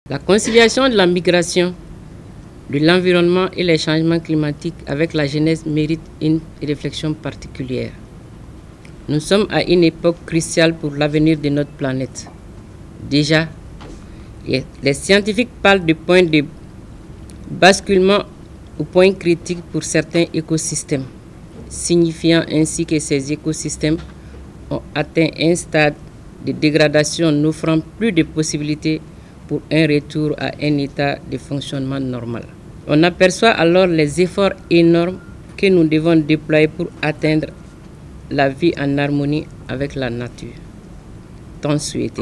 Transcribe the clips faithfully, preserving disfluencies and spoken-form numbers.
La conciliation de la migration, de l'environnement et les changements climatiques avec la jeunesse mérite une réflexion particulière. Nous sommes à une époque cruciale pour l'avenir de notre planète. Déjà, les scientifiques parlent de point de basculement ou point critique pour certains écosystèmes, signifiant ainsi que ces écosystèmes ont atteint un stade de dégradation n'offrant plus de possibilités pour un retour à un état de fonctionnement normal. On aperçoit alors les efforts énormes que nous devons déployer pour atteindre la vie en harmonie avec la nature, tant souhaité.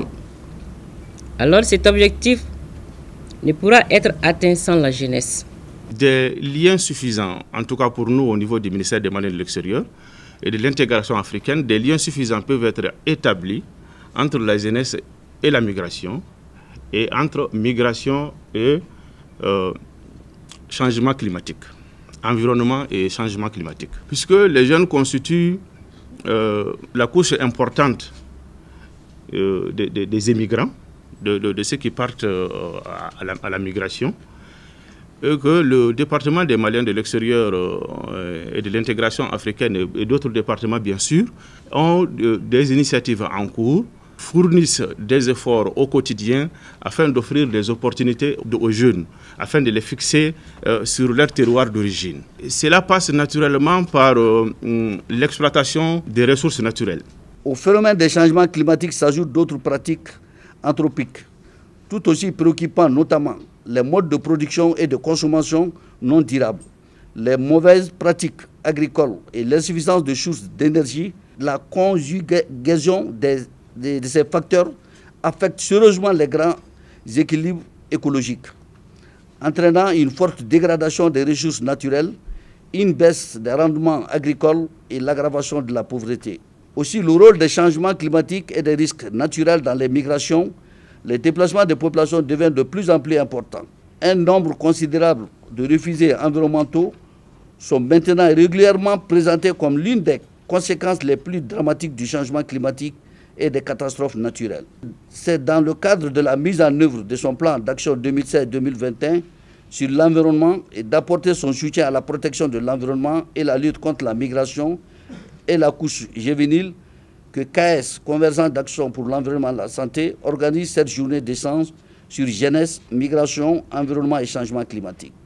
Alors cet objectif ne pourra être atteint sans la jeunesse. Des liens suffisants, en tout cas pour nous au niveau du ministère des Maliens de l'extérieur et de l'intégration africaine, des liens suffisants peuvent être établis entre la jeunesse et la migration, et entre migration et euh, changement climatique, environnement et changement climatique. Puisque les jeunes constituent euh, la couche importante euh, des, des, des émigrants, de, de, de ceux qui partent euh, à, la, à la migration, et que le département des Maliens de l'extérieur euh, et de l'intégration africaine et d'autres départements, bien sûr, ont euh, des initiatives en cours, fournissent des efforts au quotidien afin d'offrir des opportunités aux jeunes, afin de les fixer euh, sur leur terroir d'origine. Cela passe naturellement par euh, l'exploitation des ressources naturelles. Au phénomène des changements climatiques s'ajoutent d'autres pratiques anthropiques, tout aussi préoccupants, notamment les modes de production et de consommation non durables, les mauvaises pratiques agricoles et l'insuffisance de sources d'énergie. La conjugaison des De, de ces facteurs affectent sérieusement les grands équilibres écologiques, entraînant une forte dégradation des ressources naturelles, une baisse des rendements agricoles et l'aggravation de la pauvreté. Aussi, le rôle des changements climatiques et des risques naturels dans les migrations, les déplacements des populations deviennent de plus en plus importants. Un nombre considérable de réfugiés environnementaux sont maintenant régulièrement présentés comme l'une des conséquences les plus dramatiques du changement climatique et des catastrophes naturelles. C'est dans le cadre de la mise en œuvre de son plan d'action deux mille seize deux mille vingt et un sur l'environnement et d'apporter son soutien à la protection de l'environnement et la lutte contre la migration et la couche juvénile que K S, Convergence d'action pour l'environnement et la santé, organise cette journée d'échange sur jeunesse, migration, environnement et changement climatique.